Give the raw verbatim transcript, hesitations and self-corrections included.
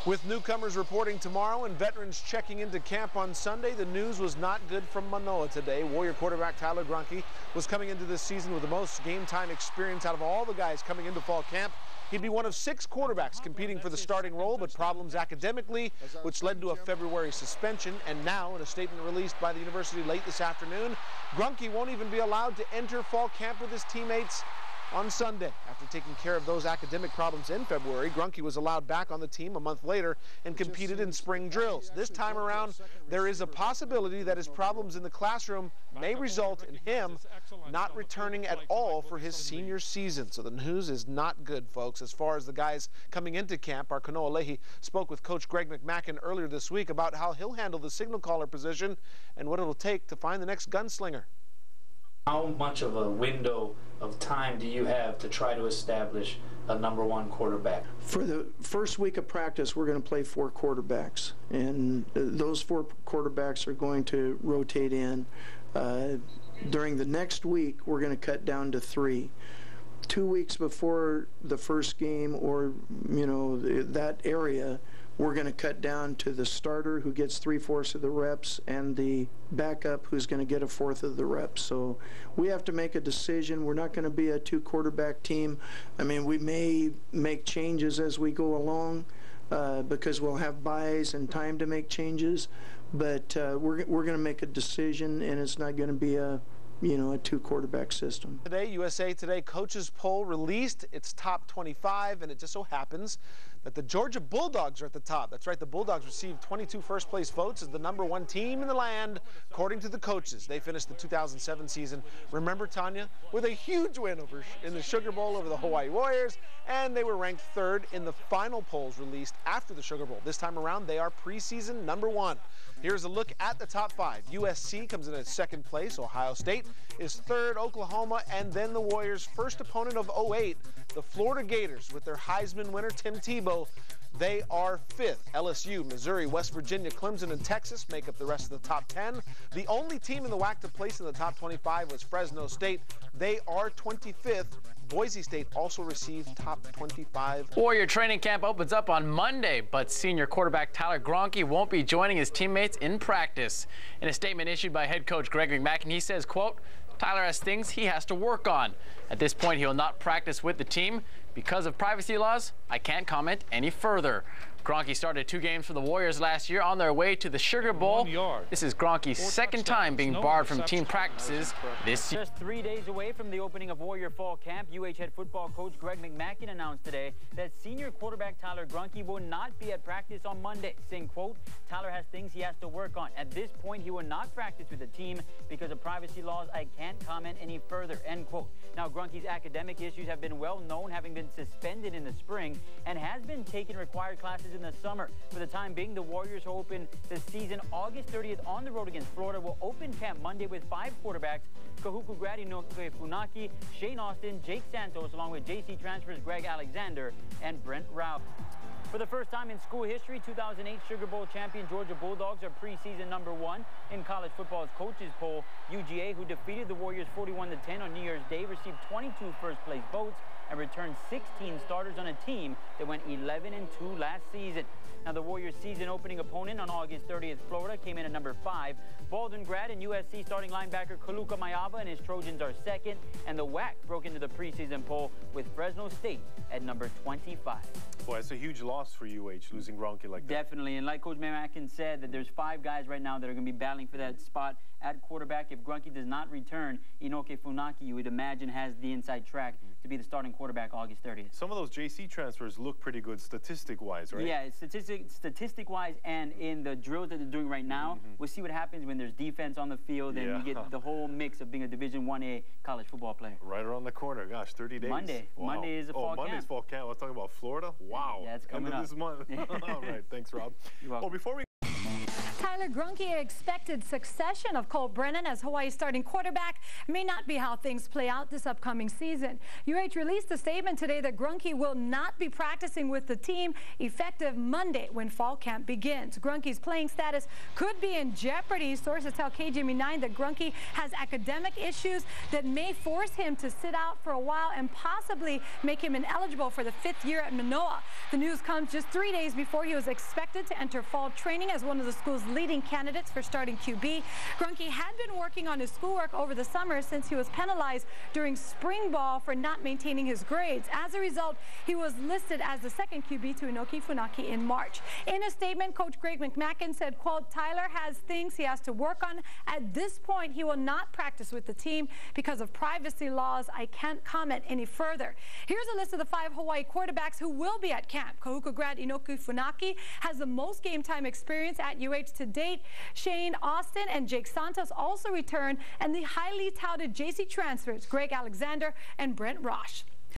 With newcomers reporting tomorrow and veterans checking into camp on Sunday, the news was not good from Manoa today. Warrior quarterback Tyler Grunke was coming into this season with the most game time experience out of all the guys coming into fall camp. He'd be one of six quarterbacks competing for the starting role, but problems academically, which led to a February suspension. And now, in a statement released by the university late this afternoon, Grunke won't even be allowed to enter fall camp with his teammates on Sunday. After taking care of those academic problems in February, Grunke was allowed back on the team a month later and competed in spring drills. This time around, there is a possibility that his problems in the classroom may result in him not returning at all for his senior season. So the news is not good, folks. As far as the guys coming into camp, our Kanoa Leahy spoke with Coach Greg McMackin earlier this week about how he'll handle the signal caller position and what it'll take to find the next gunslinger. How much of a window of time do you have to try to establish a number one quarterback? For the first week of practice, we're going to play four quarterbacks, and those four quarterbacks are going to rotate in. Uh, during the next week, we're going to cut down to three. Two weeks before the first game, or you know, that area, we're going to cut down to the starter who gets three-fourths of the reps and the backup who's going to get a fourth of the reps. So we have to make a decision. We're not going to be a two-quarterback team. I mean, we may make changes as we go along uh, because we'll have buys and time to make changes, but uh, we're, we're going to make a decision, and it's not going to be a you know, a two-quarterback system. Today, U S A Today coaches poll released its top twenty-five, and it just so happens that the Georgia Bulldogs are at the top. That's right, the Bulldogs received twenty-two first-place votes as the number one team in the land, according to the coaches. They finished the two thousand seven season, remember, Tanya, with a huge win over in the Sugar Bowl over the Hawaii Warriors, and they were ranked third in the final polls released after the Sugar Bowl. This time around, they are preseason number one. Here's a look at the top five. U S C comes in at second place. Ohio State is third. Oklahoma, and then the Warriors' first opponent of oh eight, the Florida Gators, with their Heisman winner Tim Tebow. They are fifth. L S U, Missouri, West Virginia, Clemson, and Texas make up the rest of the top ten. The only team in the W A C to place in the top twenty-five was Fresno State. They are twenty-fifth. Boise State also received top twenty-five. Warrior training camp opens up on Monday, but senior quarterback Tyler Grunke won't be joining his teammates in practice. In a statement issued by head coach Greg McMackin, he says, quote, Tyler has things he has to work on. At this point, he will not practice with the team. Because of privacy laws, I can't comment any further. Grunke started two games for the Warriors last year on their way to the Sugar Bowl. This is Gronke's second time being barred from team practices this year. Just three days away from the opening of Warrior Fall Camp, U H head football coach Greg McMackin announced today that senior quarterback Tyler Grunke will not be at practice on Monday, saying, quote, Tyler has things he has to work on. At this point, he will not practice with the team because of privacy laws. I can't comment any further, end quote. Now, Grunke's academic issues have been well known, having been suspended in the spring and has been taking required classes in the summer. For the time being, the Warriors will open the season August thirtieth on the road against Florida. Will open camp Monday with five quarterbacks: Kahuku Grady Funaki, Shane Austin, Jake Santos, along with J C transfers Greg Alexander and Brent Rao. For the first time in school history, two thousand eight Sugar Bowl champion Georgia Bulldogs are preseason number one in college football's coaches poll. U G A, who defeated the Warriors forty-one to ten on New Year's Day, received twenty-two first-place votes and returned sixteen starters on a team that went eleven and two last season. Now, the Warriors' season-opening opponent on August thirtieth, Florida, came in at number five. Baldwin grad and U S C starting linebacker Kaluka Mayava and his Trojans are second. And the W A C broke into the preseason poll with Fresno State at number twenty-five. Boy, it's a huge loss for U H, losing Grunke like that. Definitely, and like Coach McMackin said, that there's five guys right now that are going to be battling for that spot at quarterback. If Grunke does not return, Inoke Funaki, you would imagine, has the inside track to be the starting quarterback August thirtieth. Some of those J C transfers look pretty good statistic-wise, right? Yeah, statistic, statistic-wise and in the drills that they're doing right now, mm-hmm. We'll see what happens when there's defense on the field and yeah. You get the whole mix of being a Division one A college football player. Right around the corner. Gosh, thirty days. Monday. Wow. Monday is a fall oh, camp. Oh, Monday's fall camp. Let's talk about Florida. Wow. Yeah, it's coming End of up. this month. All right. Thanks, Rob. You're welcome. Well, before we Tyler Grunke expected succession of Colt Brennan as Hawaii's starting quarterback may not be how things play out this upcoming season. U H released a statement today that Grunke will not be practicing with the team effective Monday when fall camp begins. Grunke's playing status could be in jeopardy. Sources tell K G M E nine that Grunke has academic issues that may force him to sit out for a while and possibly make him ineligible for the fifth year at Manoa. The news comes just three days before he was expected to enter fall training as one of the school's leading candidates for starting Q B. Grunke had been working on his schoolwork over the summer since he was penalized during spring ball for not maintaining his grades. As a result, he was listed as the second Q B to Inoki Funaki in March. In a statement, Coach Greg McMackin said, quote, Tyler has things he has to work on. At this point, he will not practice with the team because of privacy laws. I can't comment any further. Here's a list of the five Hawaii quarterbacks who will be at camp. Kahuku grad Inoki Funaki has the most game time experience at U H to date. Shane Austin and Jake Santos also return, and the highly touted J C transfers Greg Alexander and Brent Rosh.